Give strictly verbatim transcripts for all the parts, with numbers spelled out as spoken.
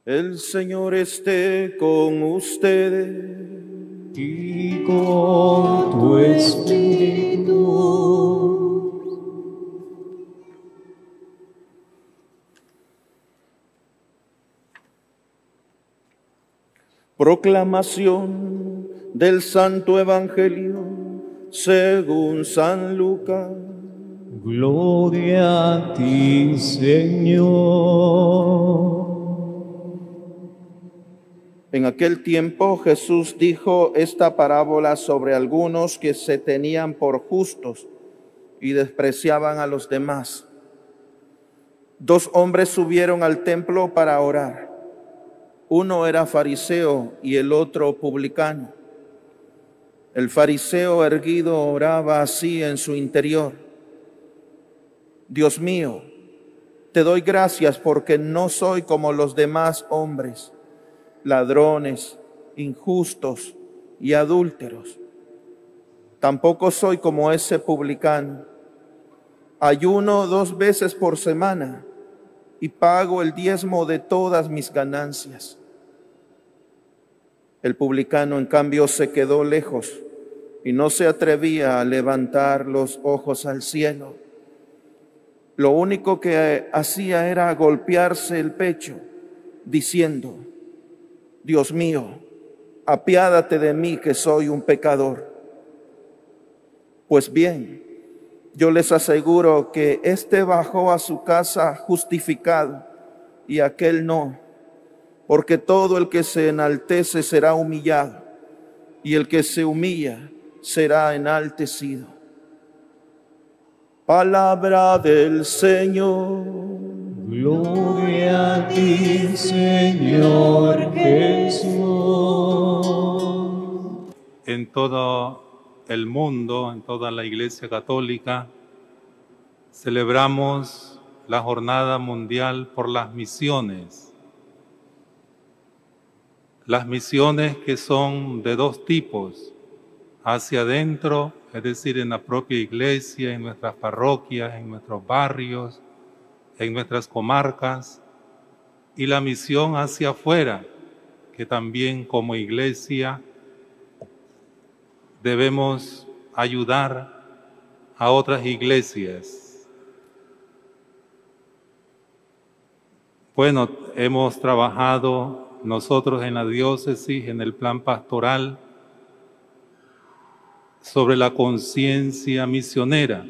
El Señor esté con ustedes. Y con tu espíritu. Proclamación del Santo Evangelio según San Lucas. Gloria a ti, Señor. En aquel tiempo Jesús dijo esta parábola sobre algunos que se tenían por justos y despreciaban a los demás. Dos hombres subieron al templo para orar. Uno era fariseo y el otro publicano. El fariseo erguido oraba así en su interior: Dios mío, te doy gracias porque no soy como los demás hombres, ladrones, injustos y adúlteros. Tampoco soy como ese publicano. Ayuno dos veces por semana y pago el diezmo de todas mis ganancias. El publicano, en cambio, se quedó lejos y no se atrevía a levantar los ojos al cielo. Lo único que hacía era golpearse el pecho, diciendo: Dios mío, apiádate de mí que soy un pecador. Pues bien, yo les aseguro que éste bajó a su casa justificado y aquel no, porque todo el que se enaltece será humillado y el que se humilla será enaltecido. Palabra del Señor. Gloria a ti, Señor Jesús. En todo el mundo, en toda la Iglesia Católica, celebramos la Jornada Mundial por las Misiones. Las misiones que son de dos tipos: hacia adentro, es decir, en la propia iglesia, en nuestras parroquias, en nuestros barrios, en nuestras comarcas, y la misión hacia afuera, que también como iglesia debemos ayudar a otras iglesias. Bueno, hemos trabajado nosotros en la diócesis, en el plan pastoral, sobre la conciencia misionera,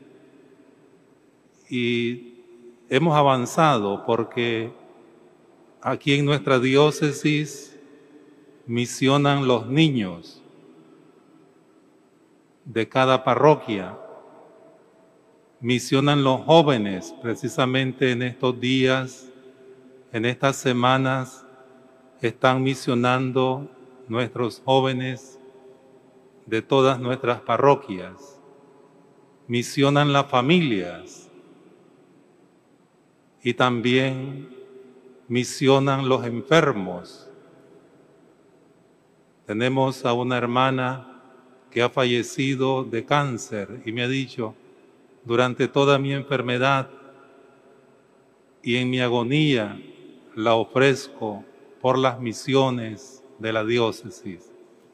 y hemos avanzado porque aquí en nuestra diócesis misionan los niños de cada parroquia, misionan los jóvenes. Precisamente en estos días, en estas semanas, están misionando nuestros jóvenes de todas nuestras parroquias. Misionan las familias y también misionan los enfermos. Tenemos a una hermana que ha fallecido de cáncer y me ha dicho: durante toda mi enfermedad y en mi agonía la ofrezco por las misiones de la diócesis.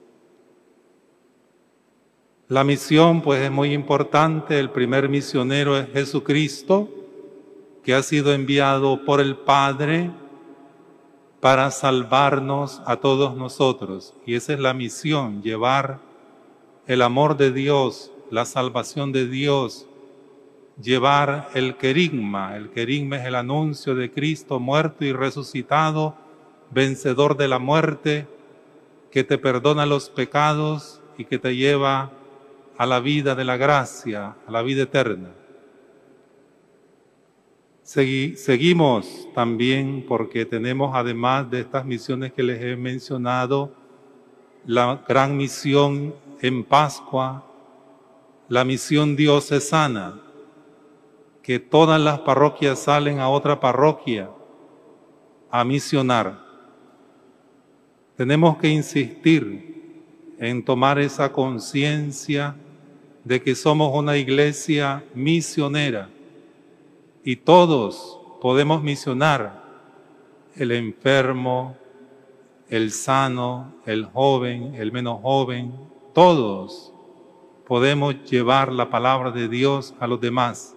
La misión pues es muy importante. El primer misionero es Jesucristo, que ha sido enviado por el Padre para salvarnos a todos nosotros. Y esa es la misión: llevar el amor de Dios, la salvación de Dios, llevar el querigma. El querigma es el anuncio de Cristo muerto y resucitado, vencedor de la muerte, que te perdona los pecados y que te lleva a la vida de la gracia, a la vida eterna. Segui- seguimos también porque tenemos, además de estas misiones que les he mencionado, la gran misión en Pascua, la misión diocesana, que todas las parroquias salen a otra parroquia a misionar. Tenemos que insistir en tomar esa conciencia de que somos una iglesia misionera y todos podemos misionar el enfermo, el sano, el joven, el menos joven, todos podemos llevar la palabra de Dios a los demás.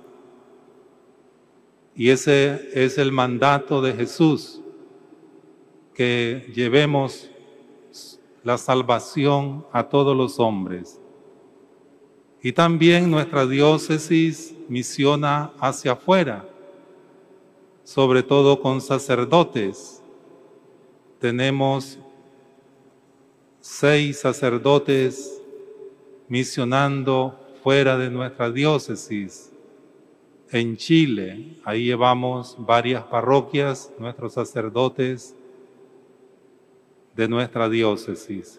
Y ese es el mandato de Jesús, que llevemos la salvación a todos los hombres. Y también nuestra diócesis misiona hacia afuera, sobre todo con sacerdotes. Tenemos seis sacerdotes misionando fuera de nuestra diócesis. En Chile, ahí llevamos varias parroquias, nuestros sacerdotes de nuestra diócesis.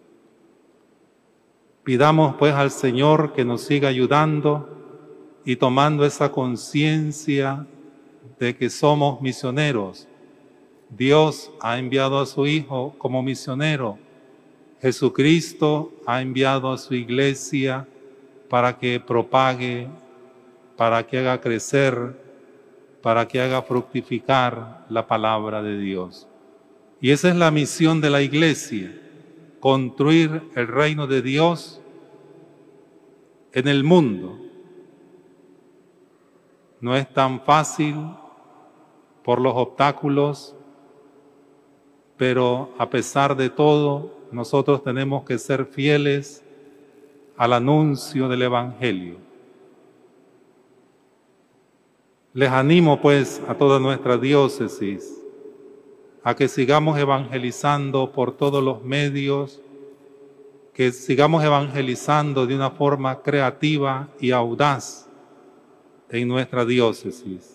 Pidamos pues al Señor que nos siga ayudando y tomando esa conciencia de que somos misioneros. Dios ha enviado a su Hijo como misionero. Jesucristo ha enviado a su iglesia para que propague, para que haga crecer, para que haga fructificar la palabra de Dios. Y esa es la misión de la iglesia, construir el reino de Dios en el mundo. No es tan fácil por los obstáculos, pero a pesar de todo, nosotros tenemos que ser fieles al anuncio del Evangelio. Les animo pues a toda nuestra diócesis a que sigamos evangelizando por todos los medios, que sigamos evangelizando de una forma creativa y audaz en nuestra diócesis.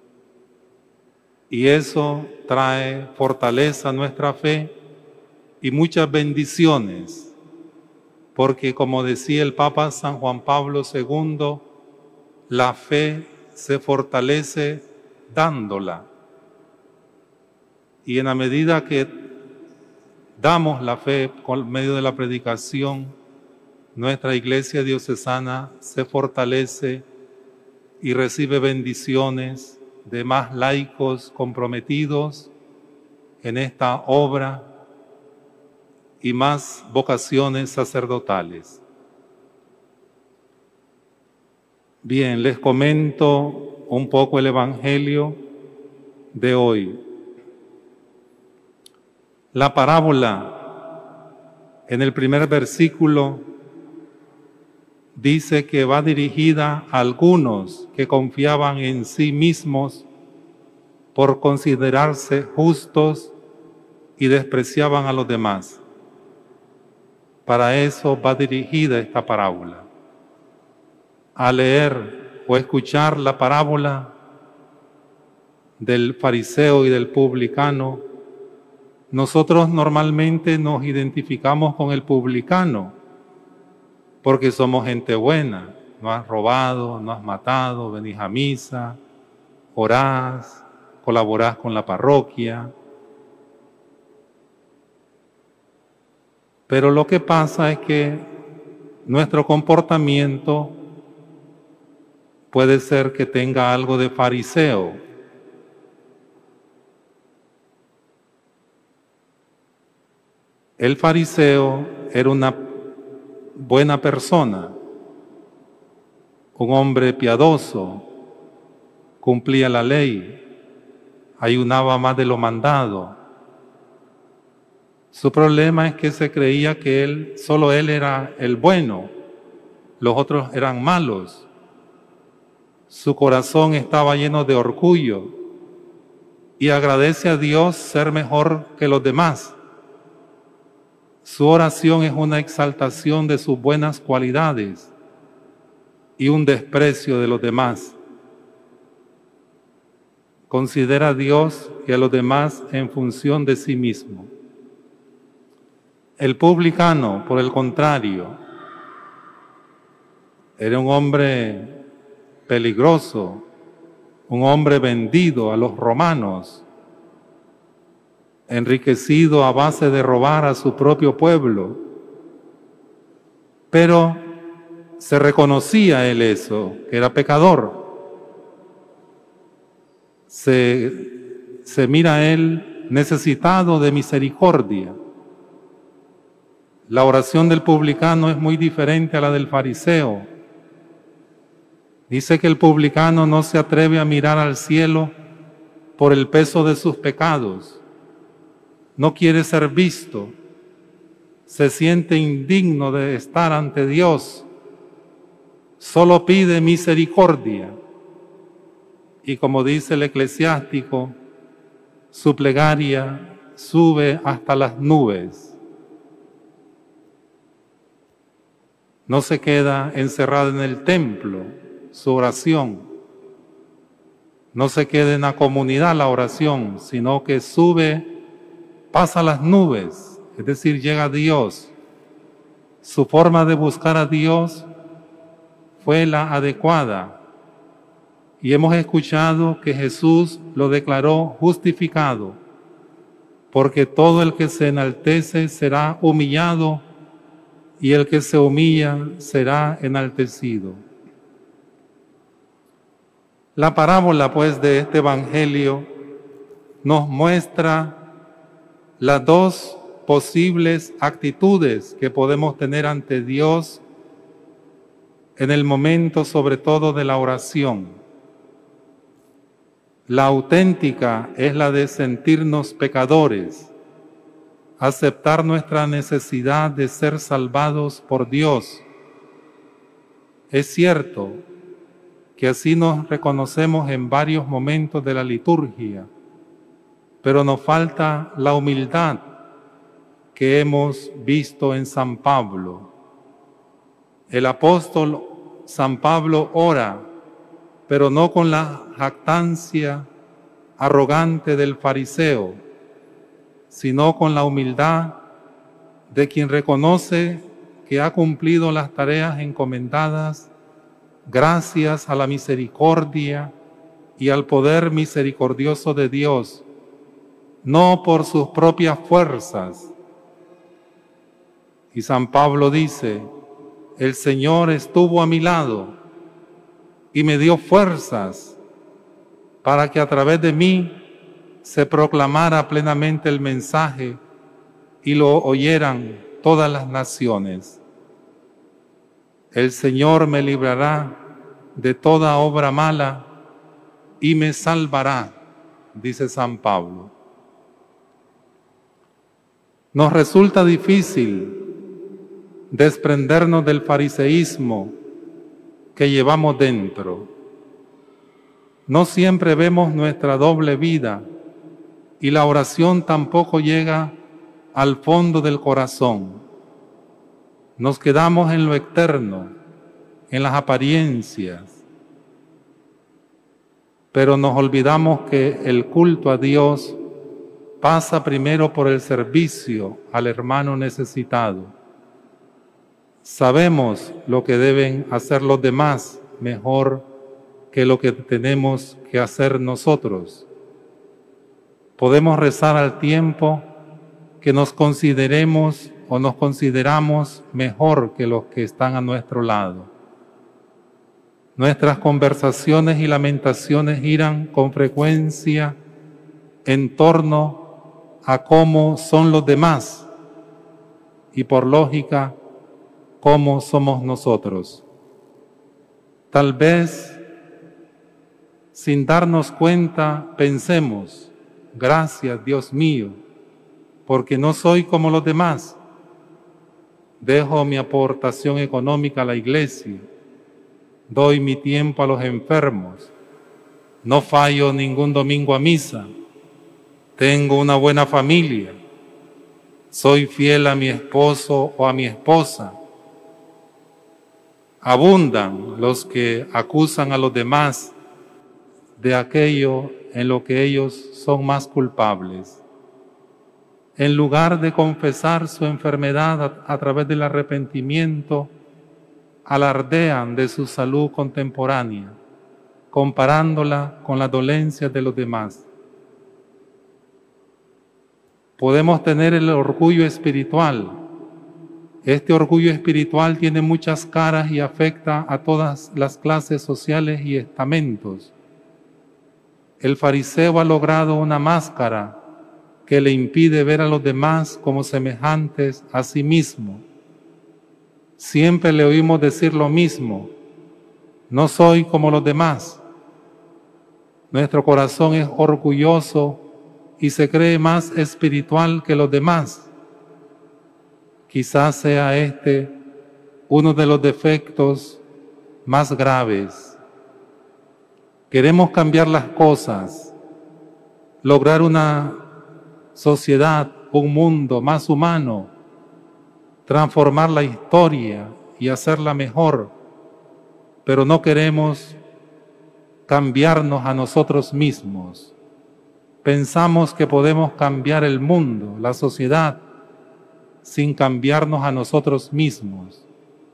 Y eso trae fortaleza a nuestra fe y muchas bendiciones, porque como decía el Papa San Juan Pablo segundo, la fe se fortalece dándola. Y en la medida que damos la fe por medio de la predicación, nuestra iglesia diocesana se fortalece y recibe bendiciones de más laicos comprometidos en esta obra y más vocaciones sacerdotales. Bien, les comento un poco el Evangelio de hoy. La parábola en el primer versículo dice que va dirigida a algunos que confiaban en sí mismos por considerarse justos y despreciaban a los demás. Para eso va dirigida esta parábola. Al leer o escuchar la parábola del fariseo y del publicano, nosotros normalmente nos identificamos con el publicano, porque somos gente buena. No has robado, no has matado, venís a misa, orás, colaborás con la parroquia. Pero lo que pasa es que nuestro comportamiento puede ser que tenga algo de fariseo. El fariseo era una buena persona, un hombre piadoso, cumplía la ley, ayunaba más de lo mandado. Su problema es que se creía que él, solo él era el bueno, los otros eran malos. Su corazón estaba lleno de orgullo y agradece a Dios ser mejor que los demás. Su oración es una exaltación de sus buenas cualidades y un desprecio de los demás. Considera a Dios y a los demás en función de sí mismo. El publicano, por el contrario, era un hombre peligroso, un hombre vendido a los romanos, enriquecido a base de robar a su propio pueblo. Pero se reconocía él eso, que era pecador. Se, se mira a él necesitado de misericordia. La oración del publicano es muy diferente a la del fariseo. Dice que el publicano no se atreve a mirar al cielo por el peso de sus pecados. No quiere ser visto. Se siente indigno de estar ante Dios. Solo pide misericordia. Y como dice el eclesiástico, su plegaria sube hasta las nubes. No se queda encerrada en el templo, su oración. No se queda en la comunidad la oración, sino que sube, pasa las nubes, es decir, llega a Dios. Su forma de buscar a Dios fue la adecuada. Y hemos escuchado que Jesús lo declaró justificado, porque todo el que se enaltece será humillado y el que se humilla será enaltecido. La parábola, pues, de este Evangelio nos muestra las dos posibles actitudes que podemos tener ante Dios en el momento, sobre todo, de la oración. La auténtica es la de sentirnos pecadores, aceptar nuestra necesidad de ser salvados por Dios. Es cierto que así nos reconocemos en varios momentos de la liturgia, pero nos falta la humildad que hemos visto en San Pablo. El apóstol San Pablo ora, pero no con la jactancia arrogante del fariseo, sino con la humildad de quien reconoce que ha cumplido las tareas encomendadas gracias a la misericordia y al poder misericordioso de Dios, no por sus propias fuerzas. Y San Pablo dice, el Señor estuvo a mi lado y me dio fuerzas para que a través de mí se proclamara plenamente el mensaje y lo oyeran todas las naciones. El Señor me librará de toda obra mala y me salvará, dice San Pablo. Nos resulta difícil desprendernos del fariseísmo que llevamos dentro. No siempre vemos nuestra doble vida y la oración tampoco llega al fondo del corazón. Nos quedamos en lo externo, en las apariencias, pero nos olvidamos que el culto a Dios pasa primero por el servicio al hermano necesitado. Sabemos lo que deben hacer los demás mejor que lo que tenemos que hacer nosotros. Podemos rezar al tiempo que nos consideremos o nos consideramos mejor que los que están a nuestro lado. Nuestras conversaciones y lamentaciones giran con frecuencia en torno a cómo son los demás y, por lógica, cómo somos nosotros. Tal vez, sin darnos cuenta, pensemos, gracias Dios mío, porque no soy como los demás. Dejo mi aportación económica a la iglesia, doy mi tiempo a los enfermos, no fallo ningún domingo a misa, tengo una buena familia, soy fiel a mi esposo o a mi esposa. Abundan los que acusan a los demás de aquello en lo que ellos son más culpables. En lugar de confesar su enfermedad a, a través del arrepentimiento, alardean de su salud contemporánea, comparándola con las dolencias de los demás. Podemos tener el orgullo espiritual. Este orgullo espiritual tiene muchas caras y afecta a todas las clases sociales y estamentos. El fariseo ha logrado una máscara que le impide ver a los demás como semejantes a sí mismo. Siempre le oímos decir lo mismo: no soy como los demás. Nuestro corazón es orgulloso y se cree más espiritual que los demás. Quizás sea este uno de los defectos más graves. Queremos cambiar las cosas, lograr una sociedad, un mundo más humano, transformar la historia y hacerla mejor, pero no queremos cambiarnos a nosotros mismos. Pensamos que podemos cambiar el mundo, la sociedad, sin cambiarnos a nosotros mismos.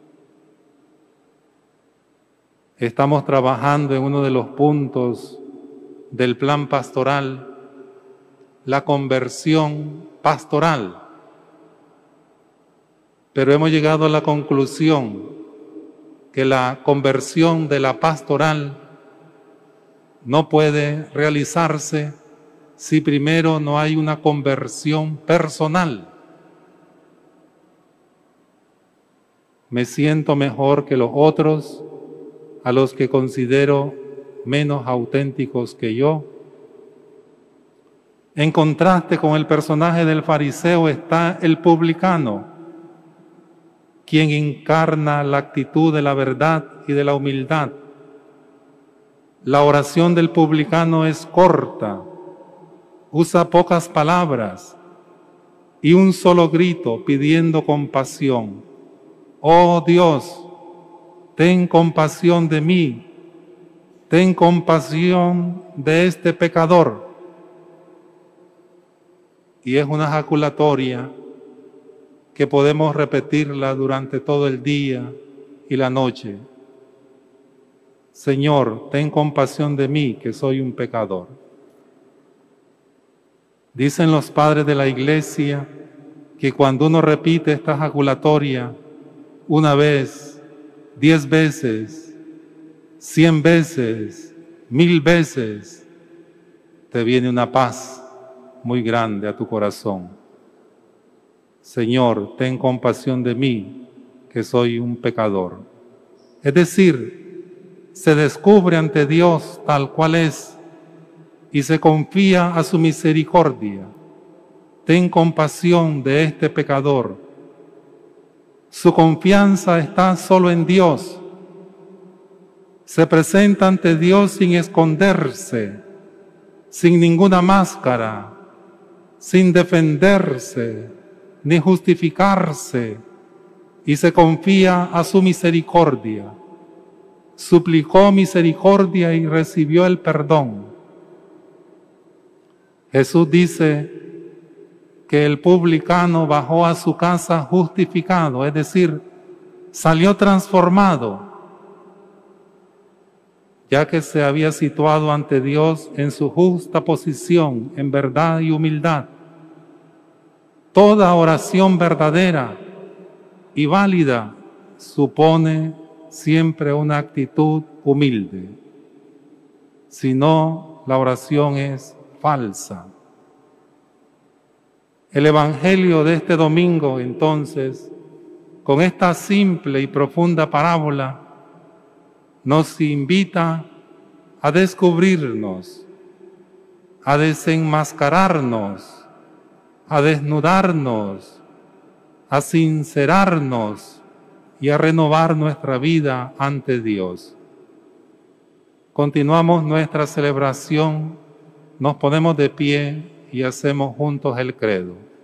Estamos trabajando en uno de los puntos del plan pastoral, la conversión pastoral. Pero hemos llegado a la conclusión que la conversión de la pastoral no puede realizarse si primero no hay una conversión personal. Me siento mejor que los otros, a los que considero menos auténticos que yo. En contraste con el personaje del fariseo está el publicano, quien encarna la actitud de la verdad y de la humildad. La oración del publicano es corta, usa pocas palabras y un solo grito pidiendo compasión. Oh Dios, ten compasión de mí, ten compasión de este pecador. Y es una ejaculatoria que podemos repetirla durante todo el día y la noche. Señor, ten compasión de mí, que soy un pecador. Dicen los padres de la Iglesia que cuando uno repite esta ejaculatoria una vez, diez veces, cien veces, mil veces, te viene una paz muy grande a tu corazón. Señor, ten compasión de mí, que soy un pecador. Es decir, se descubre ante Dios tal cual es y se confía a su misericordia. Ten compasión de este pecador. Su confianza está solo en Dios. Se presenta ante Dios sin esconderse, sin ninguna máscara, sin defenderse ni justificarse, y se confía a su misericordia. Suplicó misericordia y recibió el perdón. Jesús dice que el publicano bajó a su casa justificado, es decir, salió transformado, ya que se había situado ante Dios en su justa posición, en verdad y humildad. Toda oración verdadera y válida supone siempre una actitud humilde. Si no, la oración es falsa. El Evangelio de este domingo, entonces, con esta simple y profunda parábola, nos invita a descubrirnos, a desenmascararnos, a desnudarnos, a sincerarnos y a renovar nuestra vida ante Dios. Continuamos nuestra celebración, nos ponemos de pie y hacemos juntos el credo.